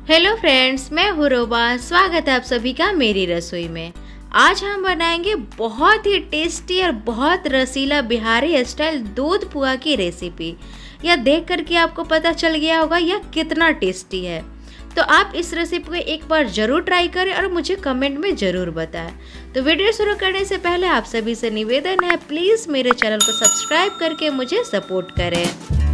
Hello friends, मैं हूँ रोबा। स्वागत है आप सभी का मेरी रसोई में। आज हम बनाएंगे बहुत ही टेस्टी और बहुत रसीला बिहारी स्टाइल दूध पुआ की रेसिपी। यह देख करके आपको पता चल गया होगा यह कितना टेस्टी है। तो आप इस रेसिपी को एक बार ज़रूर ट्राई करें और मुझे कमेंट में ज़रूर बताएं। तो वीडियो शुरू करने से पहले आप सभी से निवेदन है, प्लीज़ मेरे चैनल को सब्सक्राइब करके मुझे सपोर्ट करें।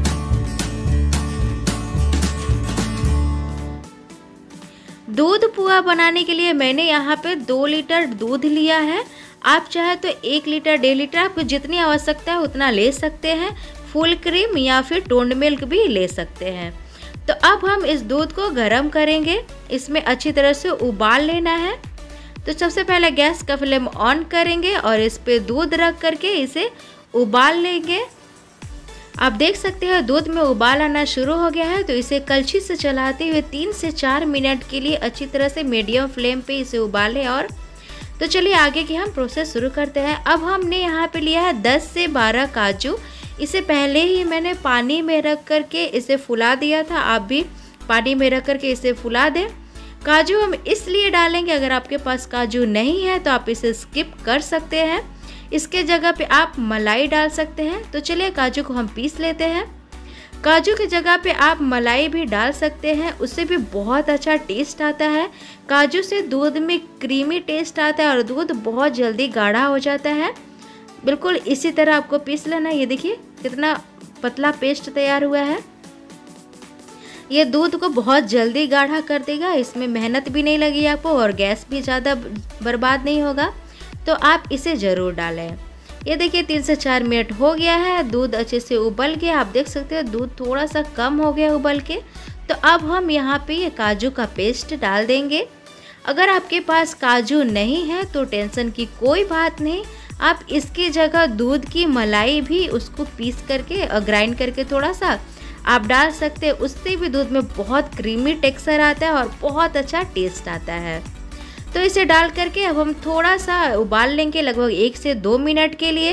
दूध पुआ बनाने के लिए मैंने यहाँ पे 2 लीटर दूध लिया है। आप चाहे तो 1 लीटर 1.5 लीटर आपको जितनी आवश्यकता है उतना ले सकते हैं। फुल क्रीम या फिर टोंड मिल्क भी ले सकते हैं। तो अब हम इस दूध को गर्म करेंगे। इसमें अच्छी तरह से उबाल लेना है। तो सबसे पहले गैस का फ्लेम ऑन करेंगे और इस पे दूध रख करके इसे उबाल लेंगे। आप देख सकते हैं दूध में उबाल आना शुरू हो गया है। तो इसे कलछी से चलाते हुए 3 से 4 मिनट के लिए अच्छी तरह से मीडियम फ्लेम पे इसे उबालें। और तो चलिए आगे की हम प्रोसेस शुरू करते हैं। अब हमने यहाँ पे लिया है 10 से 12 काजू। इसे पहले ही मैंने पानी में रख करके इसे फुला दिया था। आप भी पानी में रख करके इसे फुला दें। काजू हम इसलिए डालेंगे, अगर आपके पास काजू नहीं है तो आप इसे स्किप कर सकते हैं। इसके जगह पे आप मलाई डाल सकते हैं। तो चलिए काजू को हम पीस लेते हैं। काजू की जगह पे आप मलाई भी डाल सकते हैं, उससे भी बहुत अच्छा टेस्ट आता है। काजू से दूध में क्रीमी टेस्ट आता है और दूध बहुत जल्दी गाढ़ा हो जाता है। बिल्कुल इसी तरह आपको पीस लेना है। ये देखिए कितना पतला पेस्ट तैयार हुआ है। ये दूध को बहुत जल्दी गाढ़ा कर देगा। इसमें मेहनत भी नहीं लगी आपको और गैस भी ज़्यादा बर्बाद नहीं होगा। तो आप इसे ज़रूर डालें। ये देखिए 3 से 4 मिनट हो गया है। दूध अच्छे से उबल गया। आप देख सकते हो दूध थोड़ा सा कम हो गया उबल के। तो अब हम यहाँ पे ये काजू का पेस्ट डाल देंगे। अगर आपके पास काजू नहीं है तो टेंशन की कोई बात नहीं। आप इसकी जगह दूध की मलाई भी उसको पीस करके और ग्राइंड करके थोड़ा सा आप डाल सकते हैं। उससे भी दूध में बहुत क्रीमी टेक्सचर आता है और बहुत अच्छा टेस्ट आता है। तो इसे डाल करके अब हम थोड़ा सा उबाल लेंगे, लगभग 1 से 2 मिनट के लिए।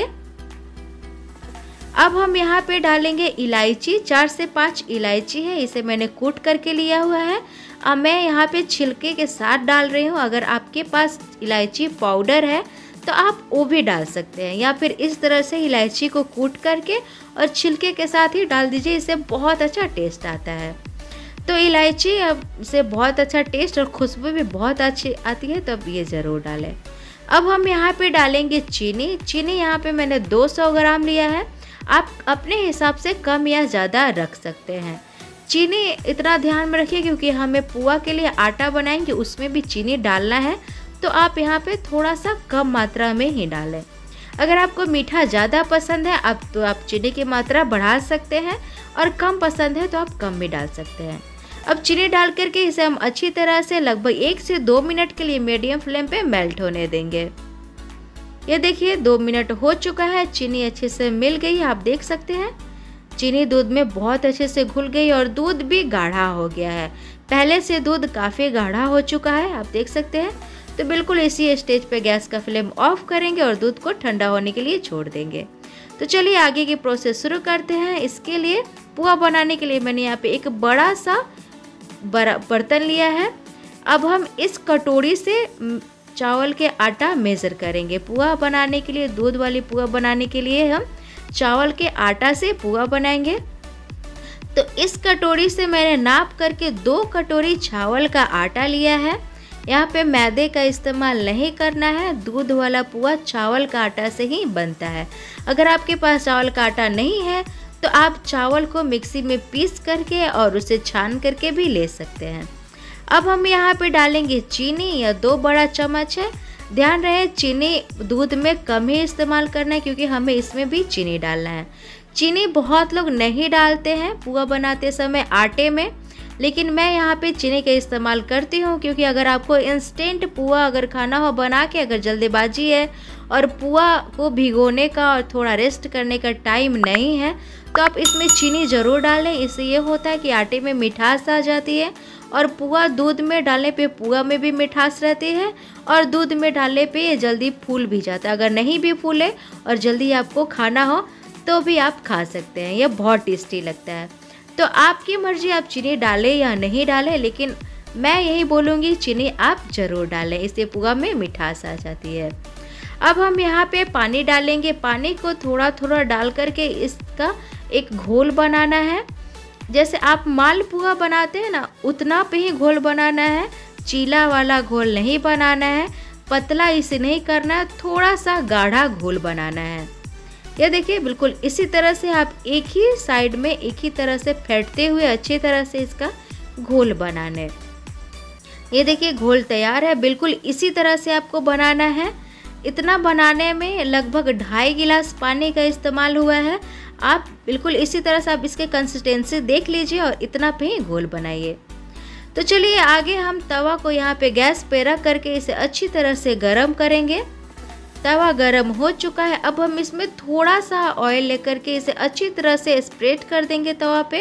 अब हम यहाँ पे डालेंगे इलायची। 4 से 5 इलायची है, इसे मैंने कूट करके लिया हुआ है। अब मैं यहाँ पे छिलके के साथ डाल रही हूँ। अगर आपके पास इलायची पाउडर है तो आप वो भी डाल सकते हैं, या फिर इस तरह से इलायची को कूट करके और छिलके के साथ ही डाल दीजिए। इससे बहुत अच्छा टेस्ट आता है। तो इलायची अब से बहुत अच्छा टेस्ट और खुशबू भी बहुत अच्छी आती है, तो अब ये ज़रूर डालें। अब हम यहाँ पे डालेंगे चीनी। चीनी यहाँ पे मैंने 200 ग्राम लिया है। आप अपने हिसाब से कम या ज़्यादा रख सकते हैं। चीनी इतना ध्यान में रखिए क्योंकि हमें पुआ के लिए आटा बनाएंगे, उसमें भी चीनी डालना है। तो आप यहाँ पे थोड़ा सा कम मात्रा में ही डालें। अगर आपको मीठा ज़्यादा पसंद है तो आप चीनी की मात्रा बढ़ा सकते हैं, और कम पसंद है तो आप कम भी डाल सकते हैं। अब चीनी डाल करके इसे हम अच्छी तरह से लगभग 1 से 2 मिनट के लिए मीडियम फ्लेम पे मेल्ट होने देंगे। ये देखिए 2 मिनट हो चुका है। चीनी अच्छे से मिल गई, आप देख सकते हैं। चीनी दूध में बहुत अच्छे से घुल गई और दूध भी गाढ़ा हो गया है। पहले से दूध काफ़ी गाढ़ा हो चुका है, आप देख सकते हैं। तो बिल्कुल इसी स्टेज पे गैस का फ्लेम ऑफ करेंगे और दूध को ठंडा होने के लिए छोड़ देंगे। तो चलिए आगे की प्रोसेस शुरू करते हैं। इसके लिए पुआ बनाने के लिए मैंने यहाँ पे एक बड़ा सा बर्तन लिया है। अब हम इस कटोरी से चावल के आटा मेज़र करेंगे। पुआ बनाने के लिए, दूध वाली पुआ बनाने के लिए हम चावल के आटा से पुआ बनाएंगे। तो इस कटोरी से मैंने नाप करके 2 कटोरी चावल का आटा लिया है। यहाँ पे मैदे का इस्तेमाल नहीं करना है। दूध वाला पुआ चावल का आटा से ही बनता है। अगर आपके पास चावल का आटा नहीं है तो आप चावल को मिक्सी में पीस करके और उसे छान करके भी ले सकते हैं। अब हम यहाँ पे डालेंगे चीनी, या 2 बड़ा चम्मच है। ध्यान रहे चीनी दूध में कम ही इस्तेमाल करना है क्योंकि हमें इसमें भी चीनी डालना है। चीनी बहुत लोग नहीं डालते हैं पुआ बनाते समय आटे में, लेकिन मैं यहाँ पे चीनी का इस्तेमाल करती हूँ क्योंकि अगर आपको इंस्टेंट पुआ अगर खाना हो बना के, अगर जल्दीबाजी है और पुआ को भिगोने का और थोड़ा रेस्ट करने का टाइम नहीं है, तो आप इसमें चीनी ज़रूर डालें। इससे ये होता है कि आटे में मिठास आ जाती है और पुआ दूध में डालने पे पुआ में भी मिठास रहती है और दूध में डालने पे ये जल्दी फूल भी जाता है। अगर नहीं भी फूले और जल्दी आपको खाना हो तो भी आप खा सकते हैं। यह बहुत टेस्टी लगता है। तो आपकी मर्ज़ी, आप चीनी डालें या नहीं डालें, लेकिन मैं यही बोलूँगी चीनी आप ज़रूर डालें, इससे पुआ में मिठास आ जाती है। अब हम यहाँ पे पानी डालेंगे। पानी को थोड़ा थोड़ा डाल करके इसका एक घोल बनाना है। जैसे आप मालपुआ बनाते हैं ना, उतना पे ही घोल बनाना है, चीला वाला घोल नहीं बनाना है, पतला इसे नहीं करना है, थोड़ा सा गाढ़ा घोल बनाना है। ये देखिए बिल्कुल इसी तरह से आप एक ही साइड में एक ही तरह से फेंटते हुए अच्छी तरह से इसका घोल बनाने। ये देखिए घोल तैयार है। बिल्कुल इसी तरह से आपको बनाना है। इतना बनाने में लगभग 2.5 गिलास पानी का इस्तेमाल हुआ है। आप बिल्कुल इसी तरह से आप इसके कंसिस्टेंसी देख लीजिए और इतना पे ही घोल बनाइए। तो चलिए आगे हम तवा को यहाँ पे गैस पे रख करके इसे अच्छी तरह से गरम करेंगे। तवा गरम हो चुका है। अब हम इसमें थोड़ा सा ऑयल लेकर के इसे अच्छी तरह से स्प्रेड कर देंगे तवा पे।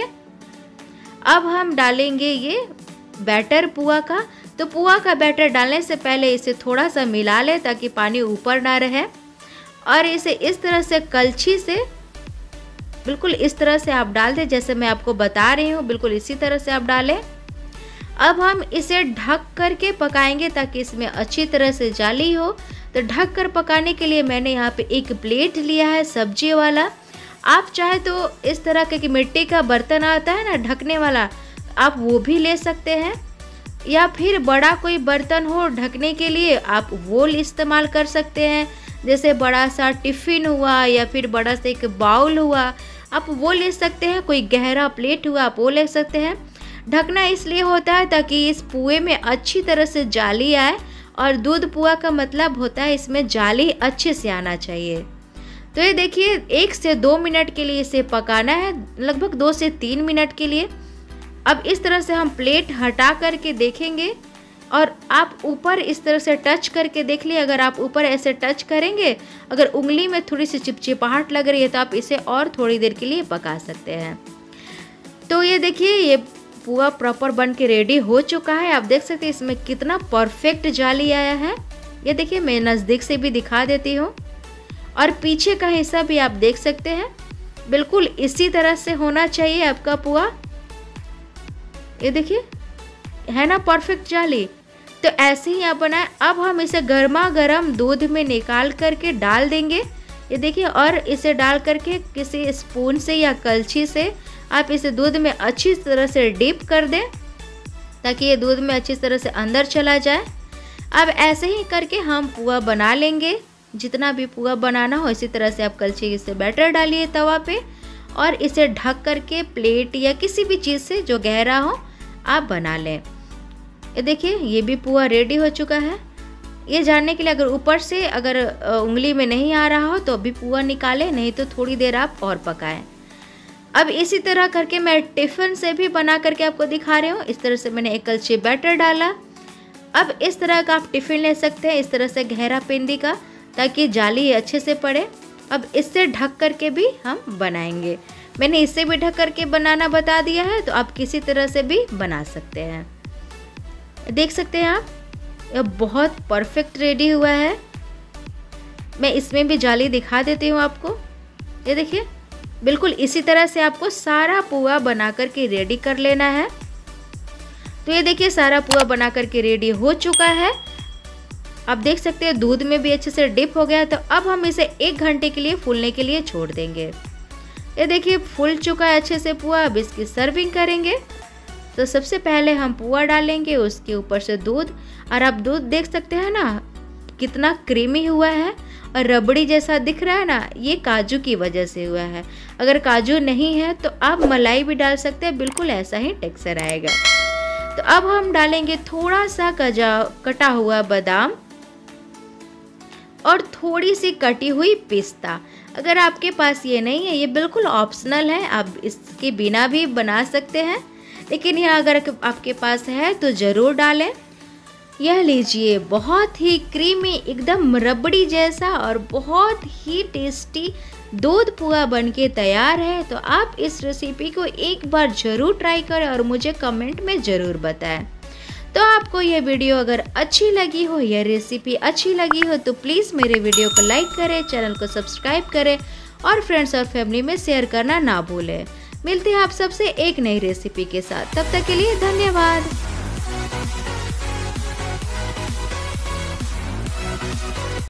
अब हम डालेंगे ये बैटर पुआ का। तो पुआ का बैटर डालने से पहले इसे थोड़ा सा मिला लें ताकि पानी ऊपर ना रहे, और इसे इस तरह से कलछी से बिल्कुल इस तरह से आप डाल दें, जैसे मैं आपको बता रही हूँ बिल्कुल इसी तरह से आप डालें। अब हम इसे ढक करके पकाएंगे ताकि इसमें अच्छी तरह से जाली हो। तो ढक कर पकाने के लिए मैंने यहाँ पे एक प्लेट लिया है सब्जी वाला। आप चाहे तो इस तरह के मिट्टी का बर्तन आता है ना ढकने वाला, आप वो भी ले सकते हैं, या फिर बड़ा कोई बर्तन हो ढकने के लिए आप वो इस्तेमाल कर सकते हैं। जैसे बड़ा सा टिफ़िन हुआ या फिर बड़ा सा एक बाउल हुआ, आप वो ले सकते हैं। कोई गहरा प्लेट हुआ आप वो ले सकते हैं। ढकना इसलिए होता है ताकि इस पुए में अच्छी तरह से जाली आए, और दूध पुआ का मतलब होता है इसमें जाली अच्छे से आना चाहिए। तो ये देखिए 1 से 2 मिनट के लिए इसे पकाना है, लगभग 2 से 3 मिनट के लिए। अब इस तरह से हम प्लेट हटा करके देखेंगे, और आप ऊपर इस तरह से टच करके देख लिए। अगर आप ऊपर ऐसे टच करेंगे, अगर उंगली में थोड़ी सी चिपचिपाहट लग रही है तो आप इसे और थोड़ी देर के लिए पका सकते हैं। तो ये देखिए ये पुआ प्रॉपर बन के रेडी हो चुका है। आप देख सकते हैं इसमें कितना परफेक्ट जाली आया है। ये देखिए मैं नज़दीक से भी दिखा देती हूँ, और पीछे का हिस्सा भी आप देख सकते हैं। बिल्कुल इसी तरह से होना चाहिए आपका पुआ। ये देखिए है ना परफेक्ट जाली। तो ऐसे ही आप बनाएं। अब हम इसे गर्मा गर्म दूध में निकाल करके डाल देंगे। ये देखिए, और इसे डाल करके किसी स्पून से या कलछी से आप इसे दूध में अच्छी तरह से डिप कर दें ताकि ये दूध में अच्छी तरह से अंदर चला जाए। अब ऐसे ही करके हम पुआ बना लेंगे। जितना भी पुआ बनाना हो इसी तरह से आप कलछी से बैटर डालिए तवा पे, और इसे ढक करके प्लेट या किसी भी चीज़ से जो गहरा हो आप बना लें। ये देखिए ये भी पुआ रेडी हो चुका है। ये जानने के लिए अगर ऊपर से अगर उंगली में नहीं आ रहा हो तो अभी पुआ निकालें, नहीं तो थोड़ी देर आप और पकाएं। अब इसी तरह करके मैं टिफ़िन से भी बना करके आपको दिखा रही हूँ। इस तरह से मैंने एक कलछी बैटर डाला। अब इस तरह का आप टिफ़िन ले सकते हैं, इस तरह से गहरा पेंदी का, ताकि जाली अच्छे से पड़े। अब इससे ढक करके भी हम बनाएंगे। मैंने इससे भी ढक करके बनाना बता दिया है, तो आप किसी तरह से भी बना सकते हैं। देख सकते हैं आप, यह बहुत परफेक्ट रेडी हुआ है। मैं इसमें भी जाली दिखा देती हूँ आपको। ये देखिए बिल्कुल इसी तरह से आपको सारा पुआ बना करके रेडी कर लेना है। तो ये देखिए सारा पुआ बना करके रेडी हो चुका है। आप देख सकते हैं दूध में भी अच्छे से डिप हो गया है। तो अब हम इसे 1 घंटे के लिए फूलने के लिए छोड़ देंगे। ये देखिए फूल चुका है अच्छे से पुआ। अब इसकी सर्विंग करेंगे। तो सबसे पहले हम पुआ डालेंगे, उसके ऊपर से दूध, और आप दूध देख सकते हैं ना कितना क्रीमी हुआ है और रबड़ी जैसा दिख रहा है ना, ये काजू की वजह से हुआ है। अगर काजू नहीं है तो आप मलाई भी डाल सकते हैं, बिल्कुल ऐसा ही टेक्सचर आएगा। तो अब हम डालेंगे थोड़ा सा कटा हुआ बादाम और थोड़ी सी कटी हुई पिस्ता। अगर आपके पास ये नहीं है, ये बिल्कुल ऑप्शनल है, आप इसके बिना भी बना सकते हैं, लेकिन यह अगर आपके पास है तो ज़रूर डालें। यह लीजिए बहुत ही क्रीमी एकदम रबड़ी जैसा और बहुत ही टेस्टी दूध पुआ बनके तैयार है। तो आप इस रेसिपी को एक बार ज़रूर ट्राई करें और मुझे कमेंट में ज़रूर बताएं। तो आपको यह वीडियो अगर अच्छी लगी हो, यह रेसिपी अच्छी लगी हो, तो प्लीज़ मेरे वीडियो को लाइक करें, चैनल को सब्सक्राइब करें और फ्रेंड्स और फैमिली में शेयर करना ना भूलें। मिलते हैं आप सबसे एक नई रेसिपी के साथ। तब तक के लिए धन्यवाद।